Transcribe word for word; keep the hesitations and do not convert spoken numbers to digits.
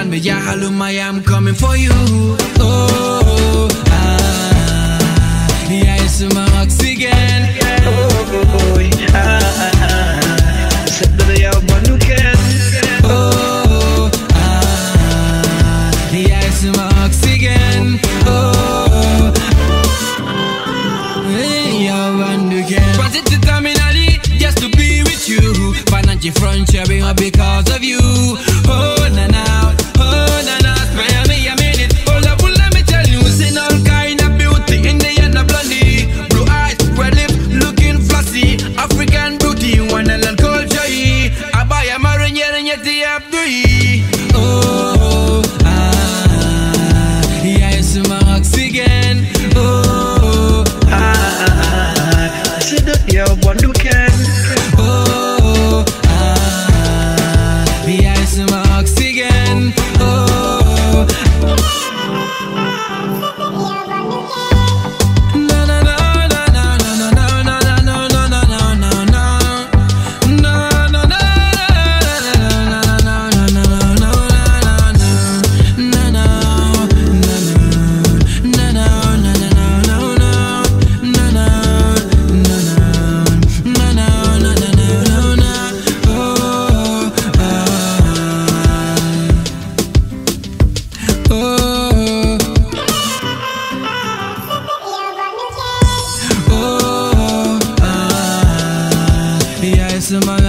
and me ya haluma, I am coming for you. Oh, ah, yeah, it's my oxygen. Oh, ah, ah, ah. Said that I have one who can. Oh, ah, yeah, it's my oxygen. Oh, yeah, one who can. Transit terminally just to be with you. Financial front sharing because of you. Oh, na na, oh, na na, spare me a minute. Hold up, let me tell you, seen all kind of beauty in the end of blondie. Blue eyes, red lips, looking flossy. African beauty, Wonderland culture. I buy a marine and yet the abdui. Oh, ah, yeah, it's my oxygen. Oh, Ah, ah, ah, ah. Said that I have one who can. oh, ah, yeah, it's my oxygen. Oh, na na na na na na na na na na na na na na na. Na na na na na na na na na na. Na na na na na some